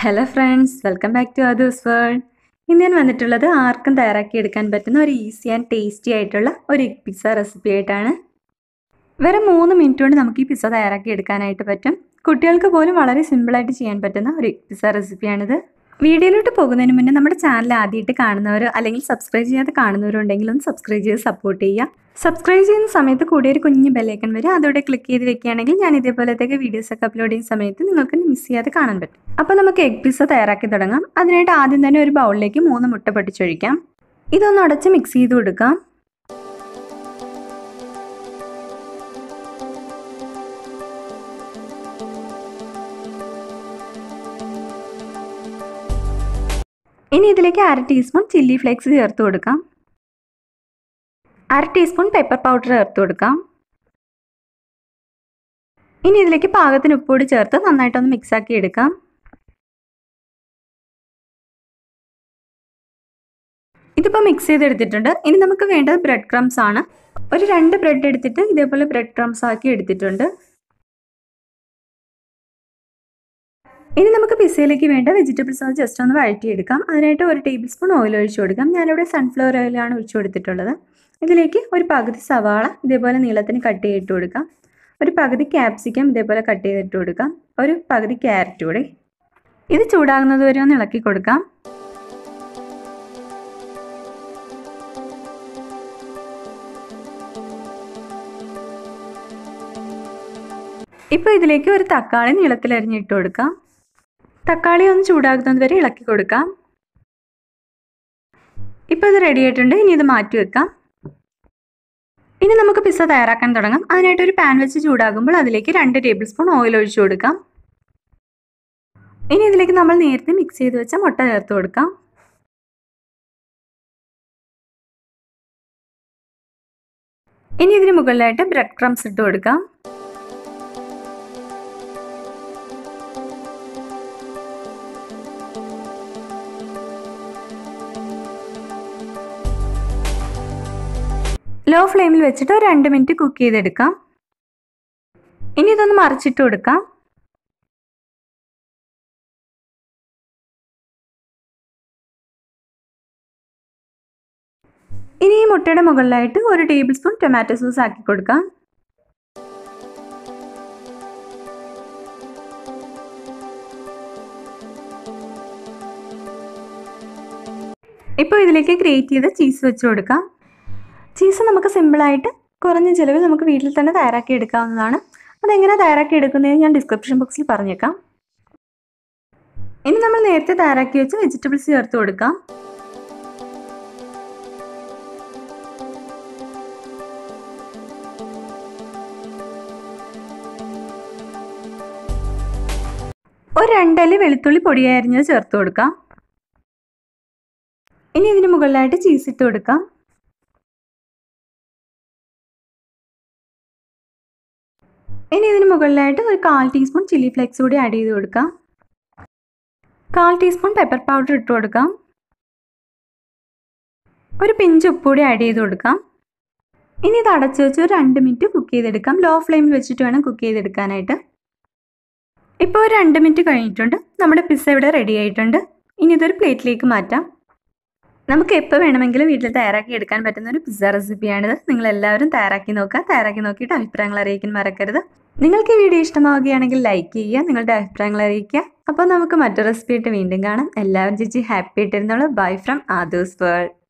Hello friends, welcome back to Adu's World. ഇന്ന് ഞാൻ വന്നിട്ടുള്ളത് ആർക്കും തയ്യാറാക്കി എടുക്കാൻ പറ്റുന്ന ഒരു ഈസി ആൻഡ് ടേസ്റ്റി ആയിട്ടുള്ള ഒരു എഗ് പിസ്സ റെസിപ്പി ആയിട്ടാണ്. വെറും 3 മിനിറ്റ് കൊണ്ട് നമുക്ക് ഈ പിസ്സ തയ്യാറാക്കി എടുക്കാനായിട്ട് പറ്റും. കുട്ടികൾക്ക് പോലും വളരെ സിമ്പിൾ ആയിട്ട് ചെയ്യാൻ പറ്റുന്ന ഒരു എഗ് പിസ്സ റെസിപ്പിയാണിത്. വീഡിയോയിലോട്ട് പോകുന്നതിന് മുന്നേ നമ്മുടെ ചാനൽ ആദ്യമായിട്ട് കാണുന്നവരോ അല്ലെങ്കിൽ സബ്സ്ക്രൈബ് ചെയ്യാതെ കാണുന്നവരോ ഉണ്ടെങ്കിൽ ഒന്ന് സബ്സ്ക്രൈബ് ചെയ്ത് സപ്പോർട്ട് ചെയ്യുക. സബ്സ്ക്രൈബ് ചെയ്യുന്ന സമയത്ത് കൂടി ഒരു കുഞ്ഞ് ബെല്ലൈക്കൺ വരും, അതോടെ ക്ലിക്ക് ചെയ്ത് വെക്കുകയാണെങ്കിൽ ഞാൻ ഇതേപോലത്തേക്ക് വീഡിയോസൊക്കെ അപ്ലോഡ് ചെയ്യുന്ന സമയത്ത് നിങ്ങൾക്ക് മിസ് ചെയ്യാതെ കാണാൻ പറ്റും. അപ്പോൾ നമുക്ക് എഗ് പിസ്സ തയ്യാറാക്കി തുടങ്ങാം. അതിനായിട്ട് ആദ്യം തന്നെ ഒരു ബൗളിലേക്ക് 3 മുട്ട പൊട്ടിച്ചൊഴിക്കാം. ഇതൊന്ന് അടച്ച് മിക്സ് ചെയ്ത് കൊടുക്കാം. ഇനി ഇതിലേക്ക് 1/2 ടീസ്പൂൺ ചില്ലി ഫ്ലേക്സ് ചേർത്ത് കൊടുക്കാം. 1/2 ടീസ്പൂൺ പെപ്പർ പൗഡർ ചേർത്ത് കൊടുക്കാം. ഇനി ഇതിലേക്ക് പാകത്തിന് ഉപ്പുകൂടി ചേർത്ത് നന്നായിട്ടൊന്ന് മിക്സാക്കി എടുക്കാം. ഇതിപ്പോൾ മിക്സ് ചെയ്തെടുത്തിട്ടുണ്ട്. ഇനി നമുക്ക് വേണ്ടത് ബ്രെഡ് ക്രംസ് ആണ്. ഒരു 2 ബ്രെഡ് എടുത്തിട്ട് ഇതേപോലെ ബ്രെഡ് ക്രംസ് ആക്കി എടുത്തിട്ടുണ്ട്. ഇനി നമുക്ക് പിസ്സയിലേക്ക് വേണ്ട വെജിറ്റബിൾസ് ജസ്റ്റ് ഒന്ന് വഴറ്റിയെടുക്കാം. അതിനായിട്ട് 1 ടേബിൾ സ്പൂൺ ഓയിൽ ഒഴിച്ചു കൊടുക്കാം. ഞാനിവിടെ സൺഫ്ലവർ ഓയിലാണ് ഒഴിച്ചു കൊടുത്തിട്ടുള്ളത്. ഇതിലേക്ക് ഒരു പകുതി സവാള ഇതേപോലെ നീളത്തിന് കട്ട് ചെയ്തിട്ട് കൊടുക്കാം. ഒരു പകുതി ക്യാപ്സിക്കം ഇതേപോലെ കട്ട് ചെയ്തിട്ട് കൊടുക്കാം. ഒരു പകുതി ക്യാരറ്റ് കൂടെ. ഇത് ചൂടാകുന്നത് വരെ ഒന്ന് ഇളക്കി കൊടുക്കാം. ഇപ്പോൾ ഇതിലേക്ക് ഒരു തക്കാളി നീളത്തിൽ അരിഞ്ഞിട്ട് കൊടുക്കാം. തക്കാളി ഒന്ന് ചൂടാകുന്നത് വരെ ഇളക്കി കൊടുക്കാം. ഇപ്പോൾ ഇത് റെഡി ആയിട്ടുണ്ട്. ഇനി ഇത് മാറ്റി വെക്കാം. ഇനി നമുക്ക് പിസ്സ തയ്യാറാക്കാൻ തുടങ്ങാം. അതിനായിട്ട് ഒരു പാൻ വെച്ച് ചൂടാകുമ്പോൾ അതിലേക്ക് 2 ടേബിൾ സ്പൂൺ ഓയിൽ ഒഴിച്ചു കൊടുക്കാം. ഇനി ഇതിലേക്ക് നമ്മൾ നേരത്തെ മിക്സ് ചെയ്ത് വെച്ച മുട്ട ചേർത്ത് കൊടുക്കാം. ഇനി ഇതിന് മുകളിലായിട്ട് ബ്രെഡ് ക്രംസ് ഇട്ട് കൊടുക്കാം. ലോ ഫ്ലെയിമിൽ വെച്ചിട്ട് ഒരു 2 മിനിറ്റ് കുക്ക് ചെയ്തെടുക്കാം. ഇനി ഇതൊന്ന് മറിച്ചിട്ട് കൊടുക്കാം. ഇനി ഈ മുട്ടയുടെ മുകളിലായിട്ട് 1 ടേബിൾ സ്പൂൺ ടൊമാറ്റോ സോസ് ആക്കി കൊടുക്കാം. ഇപ്പോൾ ഇതിലേക്ക് ഗ്രേറ്റ് ചെയ്ത ചീസ് വെച്ച് കൊടുക്കാം. ചീസ് നമുക്ക് സിമ്പിളായിട്ട് കുറഞ്ഞ ചിലവിൽ നമുക്ക് വീട്ടിൽ തന്നെ തയ്യാറാക്കി എടുക്കാവുന്നതാണ്. അതെങ്ങനെ തയ്യാറാക്കി എടുക്കുന്നതെന്ന് ഞാൻ ഡിസ്ക്രിപ്ഷൻ ബോക്സിൽ പറഞ്ഞേക്കാം. ഇനി നമ്മൾ നേരത്തെ തയ്യാറാക്കി വെച്ച് വെജിറ്റബിൾസ് ചേർത്ത് കൊടുക്കാം. ഒരു 2 അല്ലി വെളുത്തുള്ളി പൊടിയായി അരിഞ്ഞത് ചേർത്ത് കൊടുക്കാം. ഇനി ഇതിന് മുകളിലായിട്ട് ചീസ് ഇട്ട് കൊടുക്കാം. ഇനി ഇതിന് മുകളിലായിട്ട് ഒരു 1/4 ടീസ്പൂൺ ചില്ലി ഫ്ലേക്സ് കൂടി ആഡ് ചെയ്ത് കൊടുക്കാം. 1/4 ടീസ്പൂൺ പെപ്പർ പൗഡർ ഇട്ട് കൊടുക്കാം. ഒരു പിഞ്ച് ഉപ്പ് കൂടി ആഡ് ചെയ്ത് കൊടുക്കാം. ഇനി ഇത് അടച്ചു വെച്ച് ഒരു 2 മിനിറ്റ് കുക്ക് ചെയ്തെടുക്കാം. ലോ ഫ്ലെയിമിൽ വെച്ചിട്ട് വേണം കുക്ക് ചെയ്തെടുക്കാനായിട്ട്. ഇപ്പോൾ ഒരു 2 മിനിറ്റ് കഴിഞ്ഞിട്ടുണ്ട്. നമ്മുടെ പിസ്സ ഇവിടെ റെഡി ആയിട്ടുണ്ട്. ഇനി ഇതൊരു പ്ലേറ്റിലേക്ക് മാറ്റാം. നമുക്ക് എപ്പോൾ വേണമെങ്കിലും വീട്ടിൽ തയ്യാറാക്കി എടുക്കാൻ പറ്റുന്ന ഒരു പിസ്സ റെസിപ്പിയാണിത്. നിങ്ങളെല്ലാവരും തയ്യാറാക്കി നോക്കുക. തയ്യാറാക്കി നോക്കിയിട്ട് അഭിപ്രായങ്ങൾ അറിയിക്കാൻ മറക്കരുത്. നിങ്ങൾക്ക് ഈ വീഡിയോ ഇഷ്ടമാവുകയാണെങ്കിൽ ലൈക്ക് ചെയ്യുക, നിങ്ങളുടെ അഭിപ്രായങ്ങൾ അറിയിക്കുക. അപ്പോൾ നമുക്ക് മറ്റൊരു റെസിപ്പി ആയിട്ട് വീണ്ടും കാണാം. എല്ലാവരും ഹാപ്പി ആയിട്ടിരുന്നോളൂ. Bye from Aadhu's world.